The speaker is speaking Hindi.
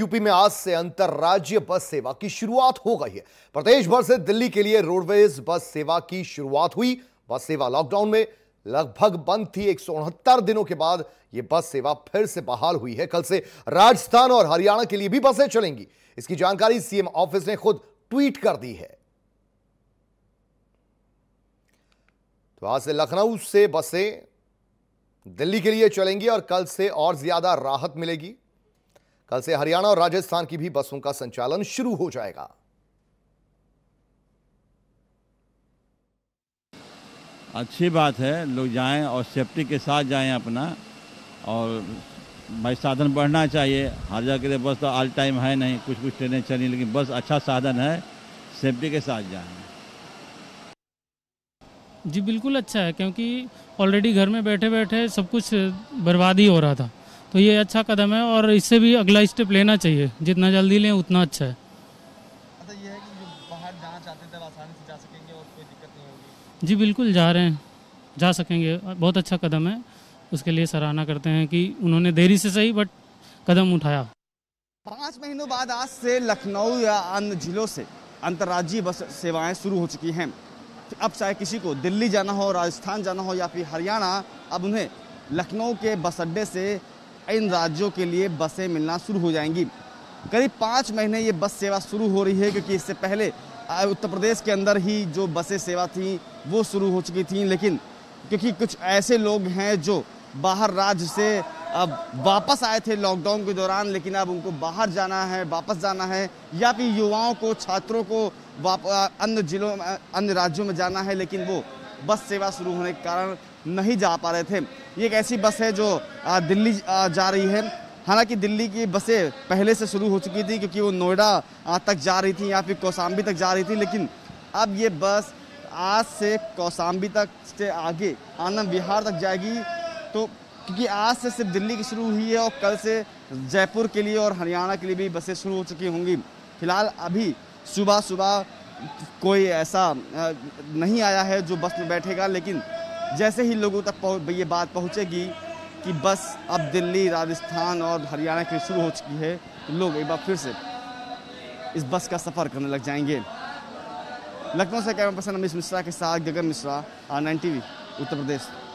यूपी में आज से अंतरराज्यीय बस सेवा की शुरुआत हो गई है। प्रदेश भर से दिल्ली के लिए रोडवेज बस सेवा की शुरुआत हुई। बस सेवा लॉकडाउन में लगभग बंद थी। 169 दिनों के बाद यह बस सेवा फिर से बहाल हुई है। कल से राजस्थान और हरियाणा के लिए भी बसें चलेंगी। इसकी जानकारी सीएम ऑफिस ने खुद ट्वीट कर दी है। तो आज से लखनऊ से बसें दिल्ली के लिए चलेंगी और कल से और ज्यादा राहत मिलेगी। कल से हरियाणा और राजस्थान की भी बसों का संचालन शुरू हो जाएगा। अच्छी बात है, लोग जाएं और सेफ्टी के साथ जाएं अपना। और भाई साधन बढ़ना चाहिए। हर जगह के लिए बस तो ऑल टाइम है नहीं, कुछ कुछ ट्रेनें चली, लेकिन बस अच्छा साधन है, सेफ्टी के साथ जाएं। जी बिल्कुल अच्छा है, क्योंकि ऑलरेडी घर में बैठे बैठे सब कुछ बर्बाद ही हो रहा था। तो ये अच्छा कदम है और इससे भी अगला स्टेप लेना चाहिए। जितना जल्दी लें उतना अच्छा है। अच्छा, ये है कि जो बाहर जाना चाहते थे आसानी से जा सकेंगे और कोई दिक्कत नहीं होगी। जी बिल्कुल जा रहे हैं, जा सकेंगे। बहुत अच्छा कदम है, उसके लिए सराहना करते हैं कि उन्होंने देरी से सही बट कदम उठाया। 5 महीनों बाद आज से लखनऊ या अन्य जिलों से अंतर्राज्यीय बस सेवाएं शुरू हो चुकी हैं। अब चाहे किसी को दिल्ली जाना हो, राजस्थान जाना हो या फिर हरियाणा, अब उन्हें लखनऊ के बस अड्डे से इन राज्यों के लिए बसें मिलना शुरू हो जाएंगी। करीब 5 महीने ये बस सेवा शुरू हो रही है, क्योंकि इससे पहले उत्तर प्रदेश के अंदर ही जो बसें सेवा थी वो शुरू हो चुकी थी। लेकिन क्योंकि कुछ ऐसे लोग हैं जो बाहर राज्य से अब वापस आए थे लॉकडाउन के दौरान, लेकिन अब उनको बाहर जाना है, वापस जाना है, या फिर युवाओं को, छात्रों को अन्य जिलों, अन्य राज्यों में जाना है, लेकिन वो बस सेवा शुरू होने के कारण नहीं जा पा रहे थे। ये एक ऐसी बस है जो दिल्ली जा रही है। हालांकि दिल्ली की बसें पहले से शुरू हो चुकी थी, क्योंकि वो नोएडा तक जा रही थी या फिर कौशाम्बी तक जा रही थी। लेकिन अब ये बस आज से कौशाम्बी तक से आगे आनंद विहार तक जाएगी। तो क्योंकि आज से सिर्फ दिल्ली की शुरू हुई है और कल से जयपुर के लिए और हरियाणा के लिए भी बसें शुरू हो चुकी होंगी। फिलहाल अभी सुबह सुबह कोई ऐसा नहीं आया है जो बस में बैठेगा, लेकिन जैसे ही लोगों तक ये बात पहुंचेगी कि बस अब दिल्ली, राजस्थान और हरियाणा के लिए शुरू हो चुकी है, तो लोग एक बार फिर से इस बस का सफ़र करने लग जाएंगे। लखनऊ से कैमरा पर्सन अमित मिश्रा के साथ गगन मिश्रा, R9 TV, उत्तर प्रदेश।